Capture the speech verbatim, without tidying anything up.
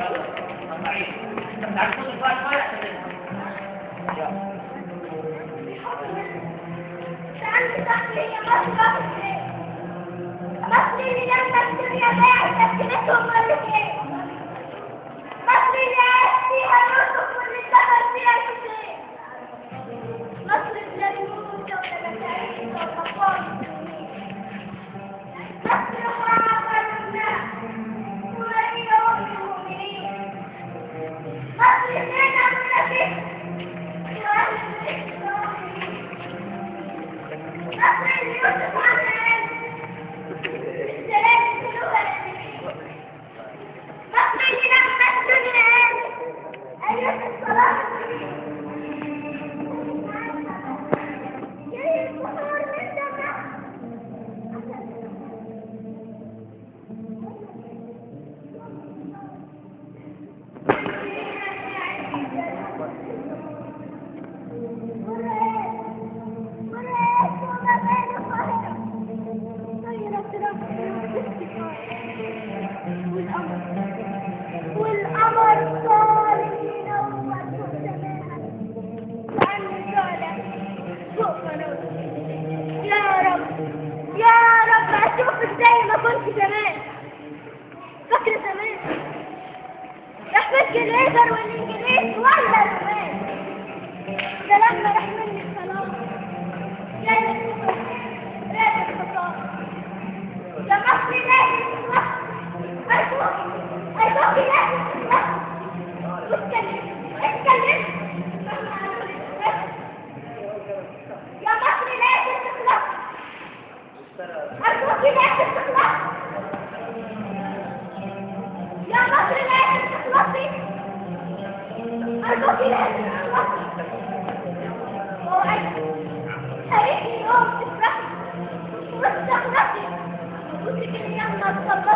مصر اللي لما الدنيا باعت سكنتهم مرتين، مصر اللي عاش فيها يوسف واللي دخل فيها الحسين، مصر اللي يموت دولة تعيش والأطفال مسلمين، مصر خاضت الناس وهي أم المؤمنين، مصر زينة منافسة وأهل الإسلامين، مصر اللي يوسف عنها والقمر صار ينور فوق سماها وعني طالع فوق منور. يا رب يا رب اشوفك زي ما كنت زمان، فاكرة زمان رحمتك الليزر والانجليز ولا الرومان، ده لما راح مني السلام جاي الكفر راجع الخطاب يا مصري لازم تخلص أرجوك أرجوك لازم تخلص واتكلم اتكلم يا مصري لازم تخلص أرجوك لازم تخلص يا مصري لازم تخلصي أرجوك لازم تخلصي وعيش هيجي يوم تفرحي وتخلصي وتجي لما تصبري